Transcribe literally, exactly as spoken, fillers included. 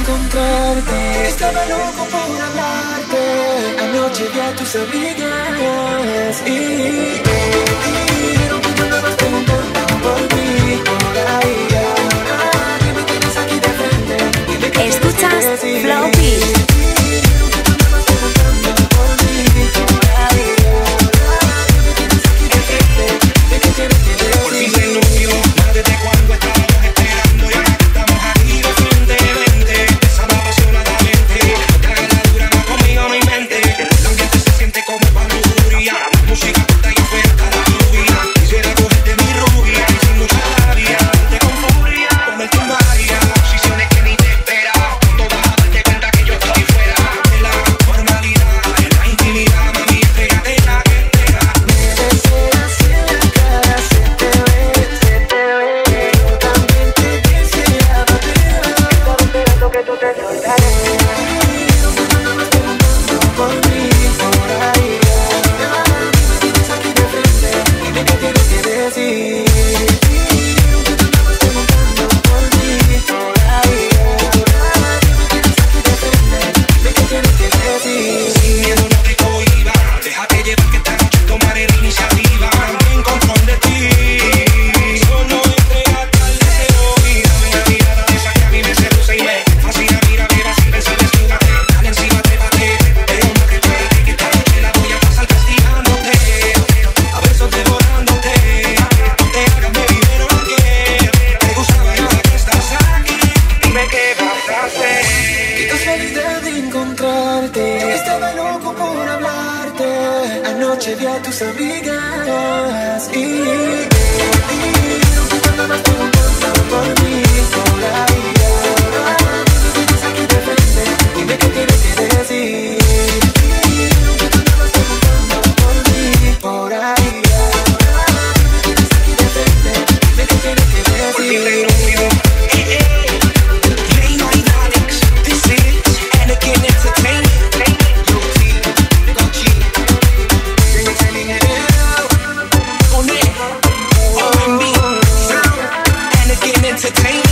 encontrarte. Estaba loco por hablarte. Anoche vi a tus amigas y, y, y dijeron que tú andabas preguntando por mí, por ahí. Ahora que me tienes aquí de frente, dime que escuchas Flow Beat. Estaba loco por hablarte. Anoche vi a tus amigas y, y, y tú andabas preguntando por mí, por ahí. Ahora que me tienes aquí de frente, dime qué tienes que decir. Y tú andabas preguntando por mí, por ahí. Ahora que me tienes aquí de frente, dime qué tienes que decir. Entertainment.